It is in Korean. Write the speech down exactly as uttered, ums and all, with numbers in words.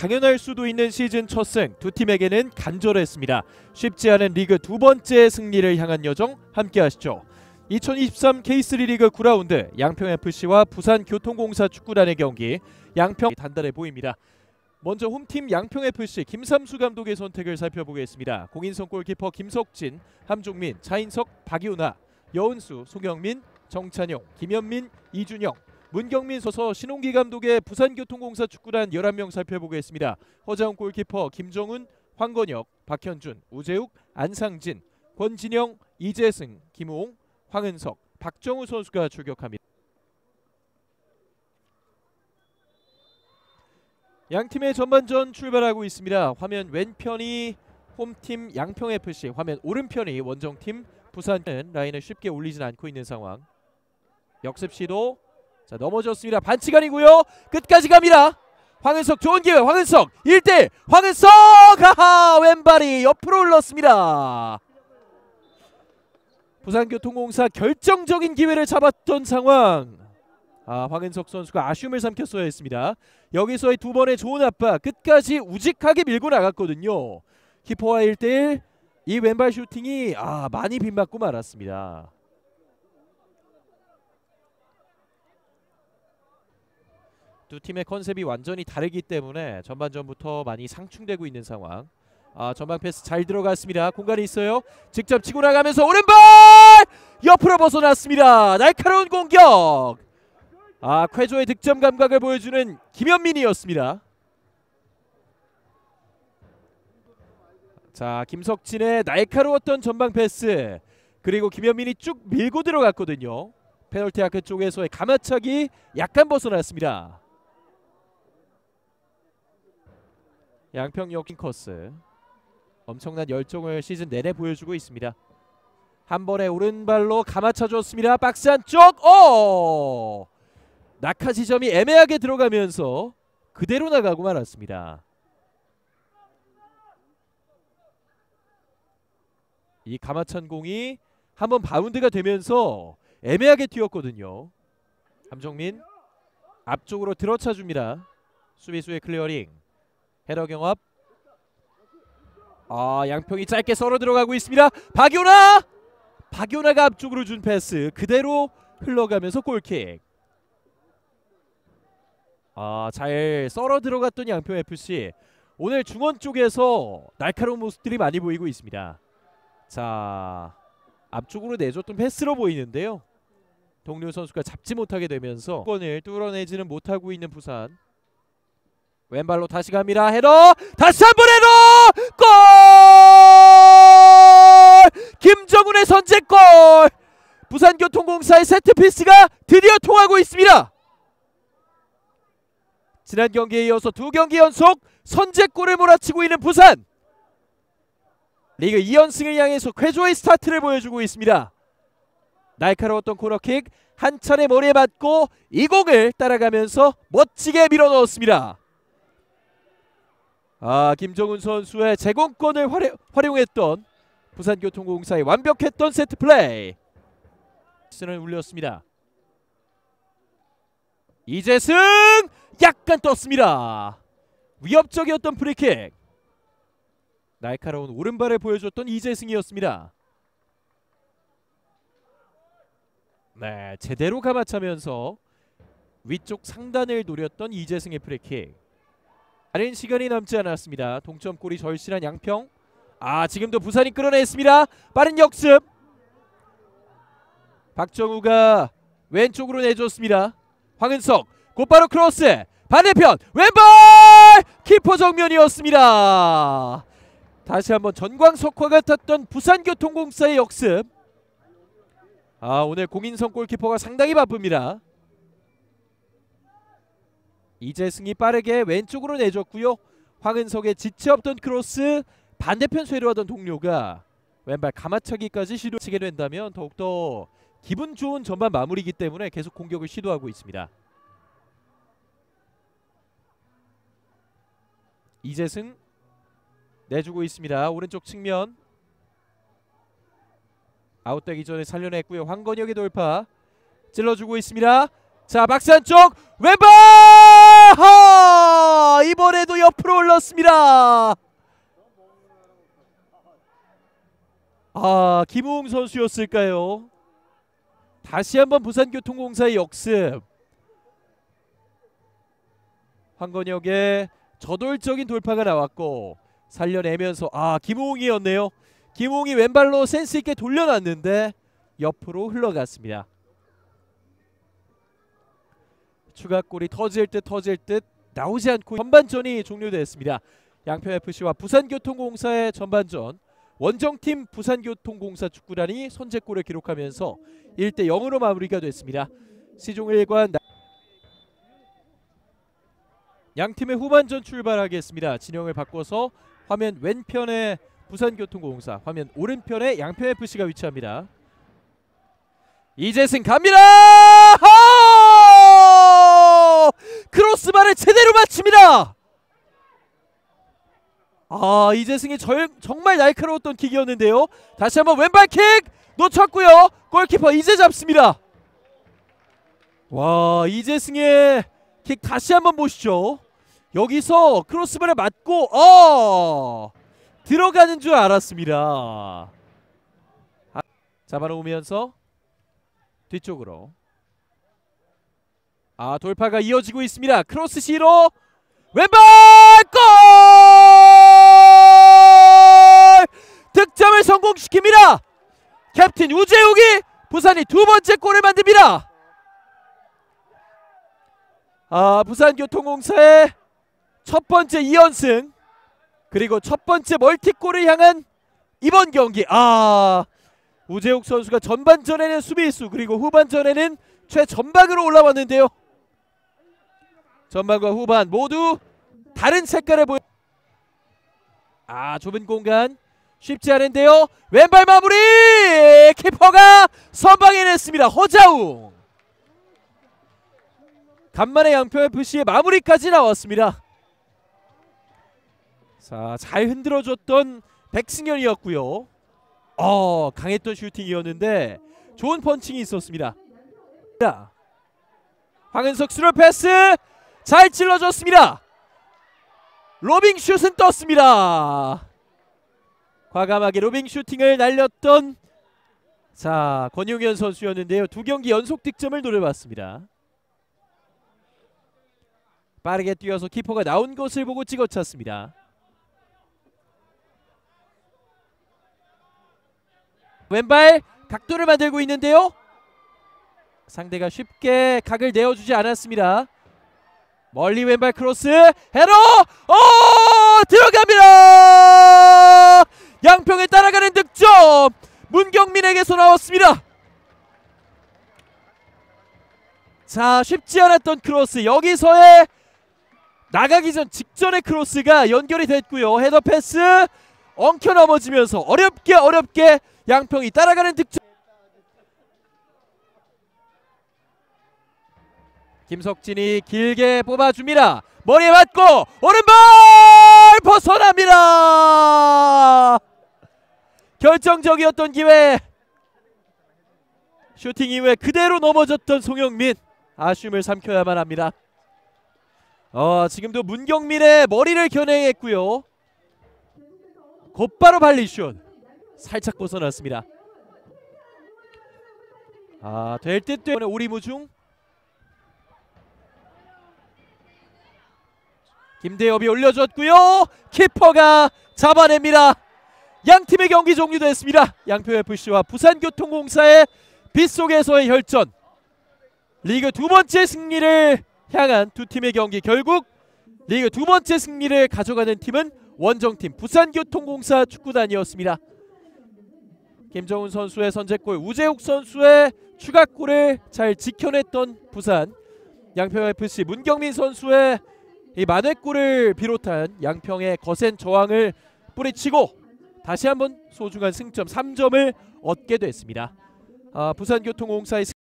당연할 수도 있는 시즌 첫 승, 두 팀에게는 간절했습니다. 쉽지 않은 리그 두 번째 승리를 향한 여정 함께 하시죠. 이천이십삼 케이쓰리 리그 구 라운드 양평에프씨와 부산교통공사 축구단의 경기, 양평 단단해 보입니다. 먼저 홈팀 양평에프씨 김삼수 감독의 선택을 살펴보겠습니다. 공인성 골키퍼 김석진, 함종민, 차인석, 박유나, 여은수, 송영민, 정찬용, 김현민, 이준영, 문경민 서서 신홍기 감독의 부산교통공사 축구단 열한 명 살펴보겠습니다. 허자훈 골키퍼 김정훈, 황건혁, 박현준, 우재욱, 안상진, 권진영, 이재승, 김우홍, 황은석, 박정우 선수가 출격합니다. 양팀의 전반전 출발하고 있습니다. 화면 왼편이 홈팀 양평에프씨, 화면 오른편이 원정팀 부산은 라인을 쉽게 올리진 않고 있는 상황. 역습 시도. 자, 넘어졌습니다. 반칙아니고요. 끝까지 갑니다. 황은석 좋은 기회. 황은석 일 대 일. 황은석! 하하! 왼발이 옆으로 흘렀습니다. 부산교통공사 결정적인 기회를 잡았던 상황. 아, 황은석 선수가 아쉬움을 삼켰어야 했습니다. 여기서의 두 번의 좋은 압박, 끝까지 우직하게 밀고 나갔거든요. 키퍼와 일 대 일. 이 왼발 슈팅이 아 많이 빗맞고 말았습니다. 두 팀의 컨셉이 완전히 다르기 때문에 전반전부터 많이 상충되고 있는 상황. 아, 전방 패스 잘 들어갔습니다. 공간이 있어요. 직접 치고 나가면서 오른발! 옆으로 벗어났습니다. 날카로운 공격! 아, 쾌조의 득점 감각을 보여주는 김현민이었습니다. 자, 김석진의 날카로웠던 전방 패스, 그리고 김현민이 쭉 밀고 들어갔거든요. 페널티 아크 쪽에서의 가마차기 약간 벗어났습니다. 양평 역킹 커스 엄청난 열정을 시즌 내내 보여주고 있습니다. 한 번에 오른발로 감아차 줬습니다. 박스 안쪽. 오! 낙하 지점이 애매하게 들어가면서 그대로 나가고 말았습니다. 이 감아찬 공이 한번 바운드가 되면서 애매하게 튀었거든요. 함정민 앞쪽으로 들어차 줍니다. 수비수의 클리어링. 헤더 경합. 아, 양평이 짧게 썰어 들어가고 있습니다. 박요나! 박요나가 앞쪽으로 준 패스 그대로 흘러가면서 골킥. 아, 잘 썰어 들어갔던 양평에프씨. 오늘 중원 쪽에서 날카로운 모습들이 많이 보이고 있습니다. 자, 앞쪽으로 내줬던 패스로 보이는데요. 동료 선수가 잡지 못하게 되면서 골을 뚫어내지는 못하고 있는 부산. 왼발로 다시 갑니다. 헤더! 다시 한번 헤더! 골! 김정훈의 선제골! 부산교통공사의 세트피스가 드디어 통하고 있습니다. 지난 경기에 이어서 두 경기 연속 선제골을 몰아치고 있는 부산. 리그 이 연승을 향해서 쾌조의 스타트를 보여주고 있습니다. 날카로웠던 코너킥 한 차례 머리에 맞고 이 공을 따라가면서 멋지게 밀어넣었습니다. 아, 김정훈 선수의 제공권을 활용, 활용했던 부산교통공사의 완벽했던 세트플레이. 스를 울렸습니다. 이재승! 약간 떴습니다. 위협적이었던 프리킥. 날카로운 오른발을 보여줬던 이재승이었습니다. 네, 제대로 감아차면서 위쪽 상단을 노렸던 이재승의 프리킥. 다른 시간이 남지 않았습니다. 동점골이 절실한 양평. 아, 지금도 부산이 끌어냈습니다. 빠른 역습. 박정우가 왼쪽으로 내줬습니다. 황은석 곧바로 크로스. 반대편 왼발! 키퍼 정면이었습니다. 다시 한번 전광석화 같았던 부산교통공사의 역습. 아, 오늘 공인성 골키퍼가 상당히 바쁩니다. 이재승이 빠르게 왼쪽으로 내줬고요. 황은석의 지체 없던 크로스, 반대편 쇄도하던 동료가 왼발 가마차기까지 시도치게 된다면 더욱더 기분 좋은 전반 마무리이기 때문에 계속 공격을 시도하고 있습니다. 이재승 내주고 있습니다. 오른쪽 측면. 아웃되기 전에 살려냈고요. 황건혁의 돌파 찔러주고 있습니다. 자, 박스 안쪽 왼발! 아하! 이번에도 옆으로 올랐습니다. 아, 김우웅 선수였을까요? 다시 한번 부산교통공사의 역습. 황건혁의 저돌적인 돌파가 나왔고 살려내면서 아, 김우웅이었네요. 김우웅이 왼발로 센스있게 돌려놨는데 옆으로 흘러갔습니다. 추가골이 터질 듯 터질 듯 나오지 않고 전반전이 종료됐습니다. 양평에프씨와 부산교통공사의 전반전, 원정팀 부산교통공사 축구단이 선제골을 기록하면서 일 대 영으로 마무리가 됐습니다. 시종일관 양팀의 후반전 출발하겠습니다. 진영을 바꿔서 화면 왼편에 부산교통공사, 화면 오른편에 양평에프씨가 위치합니다. 이재승 갑니다. 크로스바를 제대로 맞춥니다. 아, 이재승이 절, 정말 날카로웠던 킥이었는데요. 다시 한번 왼발킥 놓쳤고요. 골키퍼 이제 잡습니다. 와, 이재승의 킥 다시 한번 보시죠. 여기서 크로스바를 맞고 어 들어가는 줄 알았습니다. 잡아놓으면서 뒤쪽으로 아, 돌파가 이어지고 있습니다. 크로스 시로 왼발 골! 득점을 성공시킵니다. 캡틴 우재욱이 부산이 두 번째 골을 만듭니다. 아, 부산교통공사의 첫 번째 이 연승 그리고 첫 번째 멀티골을 향한 이번 경기. 아, 우재욱 선수가 전반전에는 수비수 그리고 후반전에는 최전방으로 올라왔는데요. 전반과 후반 모두 다른 색깔을 보여. 아, 좁은 공간 쉽지 않은데요. 왼발 마무리! 키퍼가 선방해냈습니다. 허자웅. 간만에 양평에프씨의 마무리까지 나왔습니다. 자, 잘 흔들어줬던 백승현이었고요. 어, 강했던 슈팅이었는데 좋은 펀칭이 있었습니다. 황은석 스루 패스 잘 찔러줬습니다. 로빙 슛은 떴습니다. 과감하게 로빙 슈팅을 날렸던 자, 권용현 선수였는데요. 두 경기 연속 득점을 노려봤습니다. 빠르게 뛰어서 키퍼가 나온 것을 보고 찍어찼습니다. 왼발 각도를 만들고 있는데요. 상대가 쉽게 각을 내어주지 않았습니다. 멀리 왼발 크로스 헤더 어 들어갑니다. 양평에 따라가는 득점 문경민에게서 나왔습니다. 자, 쉽지 않았던 크로스 여기서의 나가기 전 직전의 크로스가 연결이 됐고요. 헤더 패스 엉켜 넘어지면서 어렵게 어렵게 양평이 따라가는 득점. 김석진이 길게 뽑아줍니다. 머리에 맞고 오른발 벗어납니다. 결정적이었던 기회. 슈팅 이후에 그대로 넘어졌던 송영민. 아쉬움을 삼켜야만 합니다. 어, 지금도 문경민의 머리를 겨냥했고요. 곧바로 발리 슛. 살짝 벗어났습니다. 아, 될 듯 되는 오리무중. 김대엽이 올려줬고요. 키퍼가 잡아냅니다. 양팀의 경기 종료됐습니다. 양평에프씨와 부산교통공사의 빗속에서의 혈전. 리그 두 번째 승리를 향한 두 팀의 경기. 결국 리그 두 번째 승리를 가져가는 팀은 원정팀 부산교통공사 축구단이었습니다. 김정훈 선수의 선제골, 우재욱 선수의 추가골을 잘 지켜냈던 부산. 양평에프씨 문경민 선수의 이 만회골을 비롯한 양평의 거센 저항을 뿌리치고 다시 한번 소중한 승점 삼 점을 얻게 됐습니다. 아, 부산교통공사의